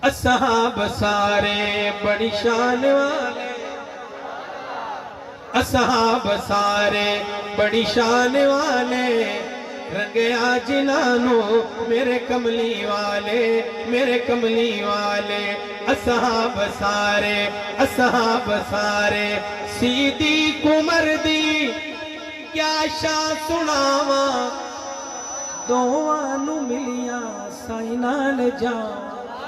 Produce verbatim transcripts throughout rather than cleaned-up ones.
اصحاب سارے بڑی شان والے، اصحاب سارے بڑی شان والے، رنگیا جنانو میرے کملی والے، میرے کملی والے، اصحاب سارے اصحاب سارے، صدیق عمر دی کیا شان سناواں، دوانو ملیاں سائیں نال جاواں،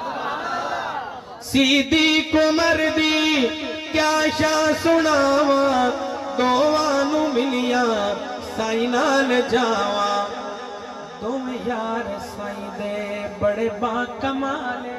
صدیق عمر دی کیا شان سناواں، دوانو ملیاں سائیں نال جاواں، تم یار سائیں دے بڑے با کمالے،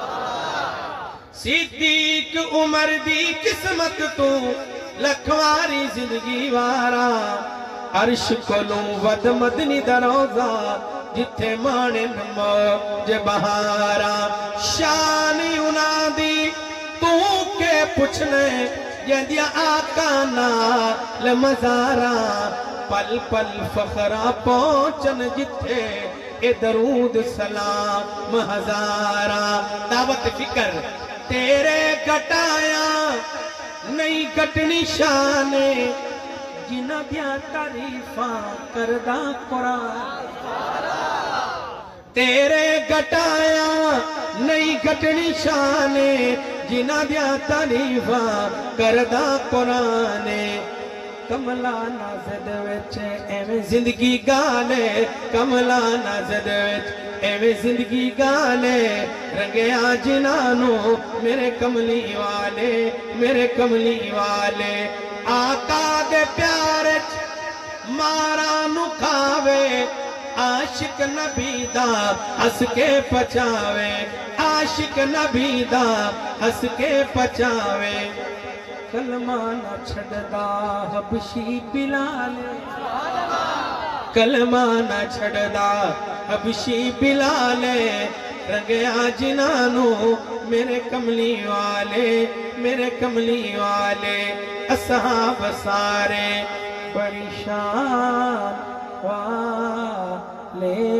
صدیق عمر دی قسمت تو لکھواری زندگی وارا، عرش کولوں ود مدنی دا روضہ جتھے مانن موج بہارا، شان انہاں دی تو کے پوچھنے جدیا آقا نال مزارا، پل پل فخرہ پہنچن جتھے اے درود سلام ہزارا، دعوت فکر تیرے گھٹایا نہیں گھٹنی شانے، جنہ دیا تعریفاں کردہ قرآن، تیرے گھٹایا نہیں گھٹنی شانے، جنہ دیا تعریفاں کردہ قرآن، کملا نازد وچ ایویں زندگی گالے، کملا نازد وچ ایویں زندگی گالے، رنگیا جنانو میرے کملی والے، میرے کملی والے، آقا دے پیارے مارا نو کھاوے، عاشق نبی دا ہس کے پچاوے، عاشق نبی دا ہس کے پچاوے، کلمہ نہ چھڑدا حبشی بلال، کلمہ نہ چھڑدا حبشی بلال، رنگیا جنانو میرے کملی والے، میرے کملی والے، اصحاب سارے بڑی شان والے۔